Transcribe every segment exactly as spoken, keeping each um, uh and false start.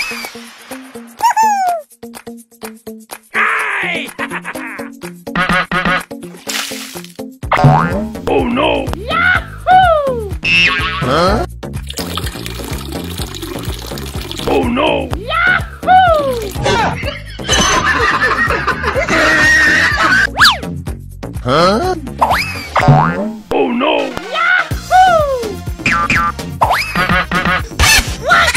Oh no! Yahoo! Huh? Oh no! Yahoo! Huh? Oh no! Yahoo! What?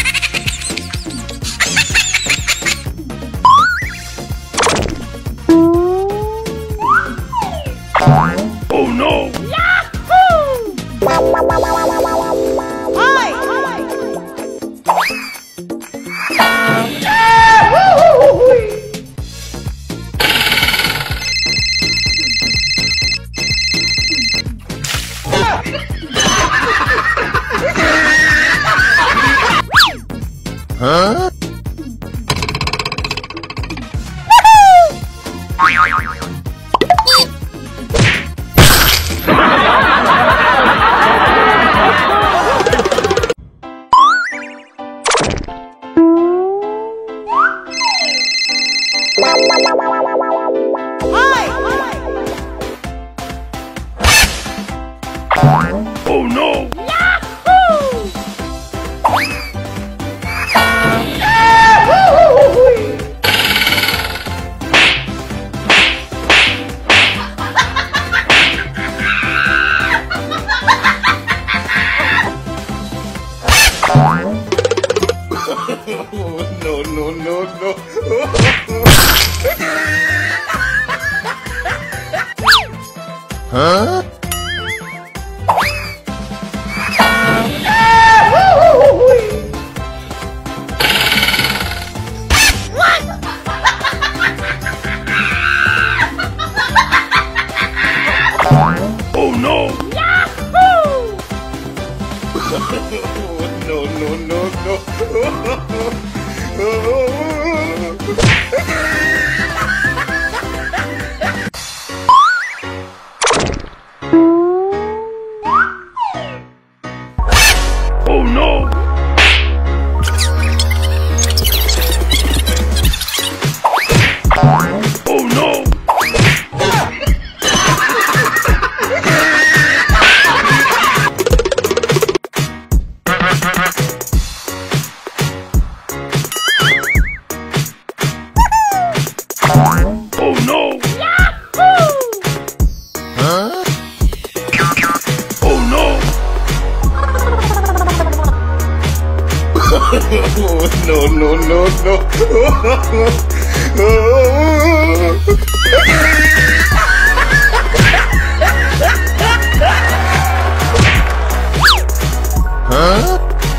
Oh no! Yahoo! Hi! Huh? Oh no! Yahoo! No, no, no, no. Huh? Oh no! Yahoo! No, no, no, no. Oh no! Oh no! Oh no! Yahoo! Huh? Oh no! No, no, no, no. Huh?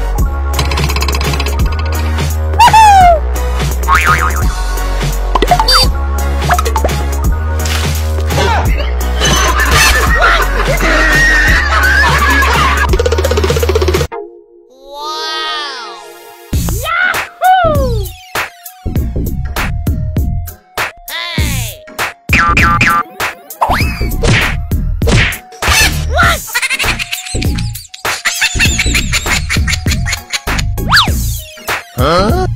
Huh?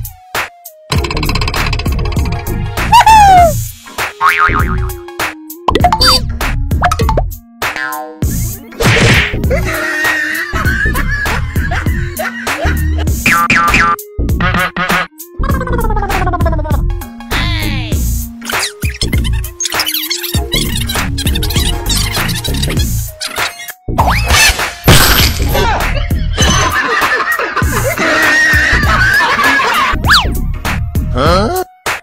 Huh?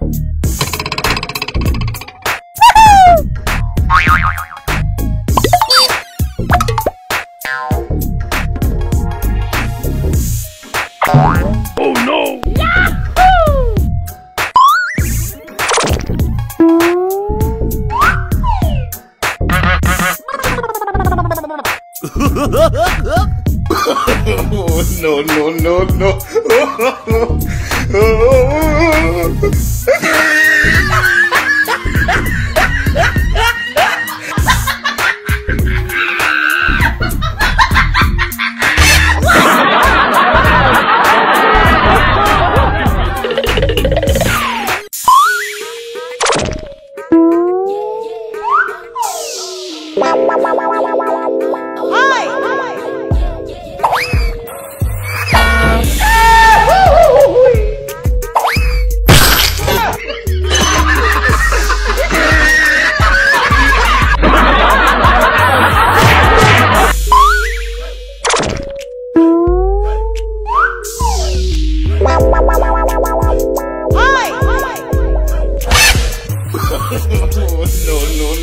Oh no! Yahoo! No, no, no, no.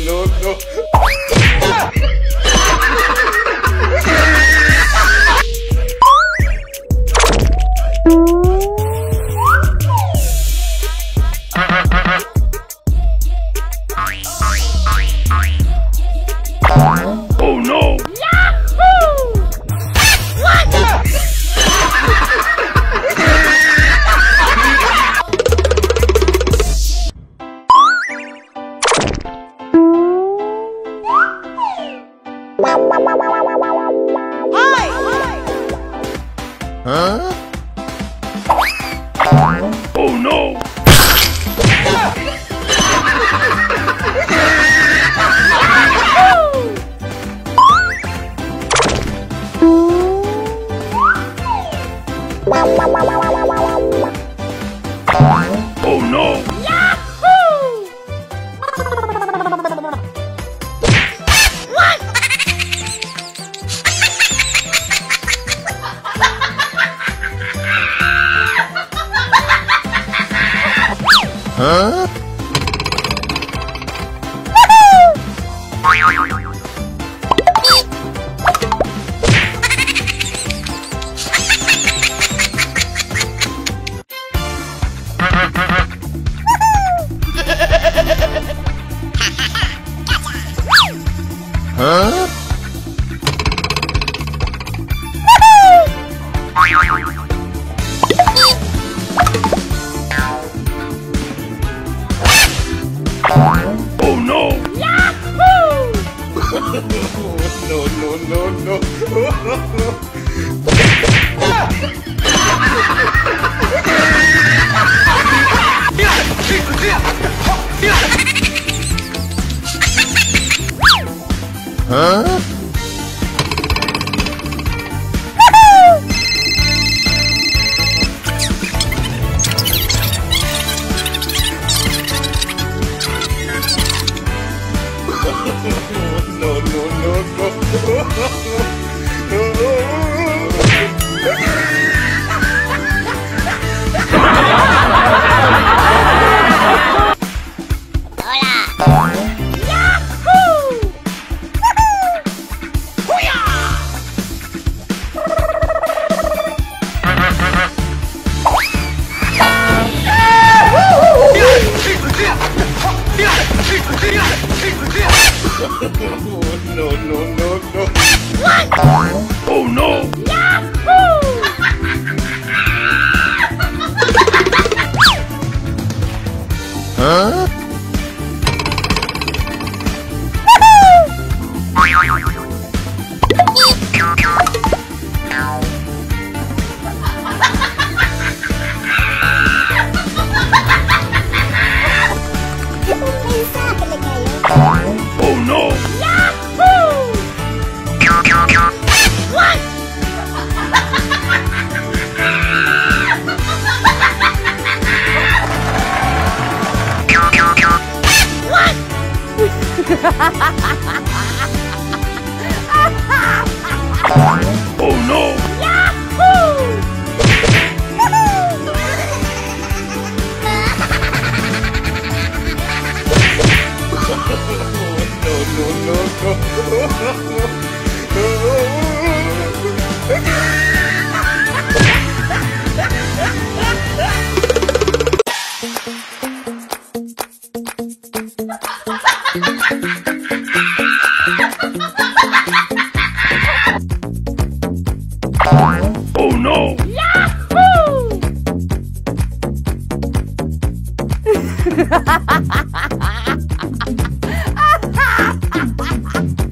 no, no. Oh no! Yahoo! What? Huh? Oh no! Oh no! Yahoo! What? Huh? Huh? Oh no! Yahoo! No, no, no, no. Huh? No, no, no, no. Yahoo! No, no, no, no. What? Oh no! Yahoo! Huh? Oh no! Yahoo! What? Oh no! Yahoo! No, no, no, Oh no!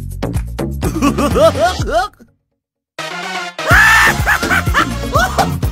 Yahoo!